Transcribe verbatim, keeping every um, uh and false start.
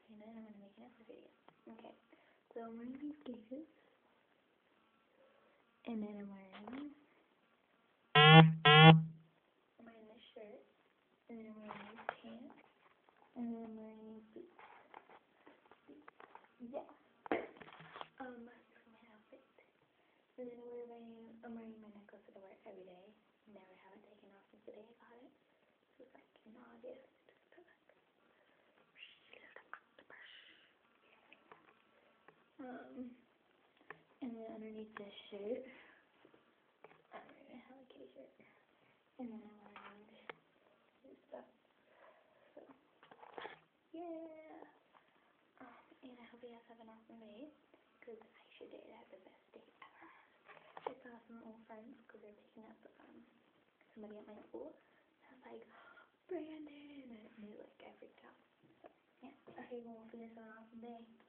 and then I'm gonna make another video. Okay, so I'm wearing these skates, and then I'm wearing I'm wearing this shirt, and then I'm wearing these pants, and then I'm wearing these boots. Yeah. Um, that's my outfit. And then I'm wearing I'm wearing my necklace that I wear every day. Never have it taken off since the day I got it. This was like in August. Um, and then underneath this shirt, I'm wearing a Hello Kitty shirt. And then I'm wearing this stuff. So, yeah. Um, and I hope you guys have an awesome day, because I sure did have the best day ever. I saw some old friends, because they're picking up um, somebody at my school. I was like, Brandon! And they, like, I freaked out. So, yeah. Okay, well, hope you guys have an awesome day.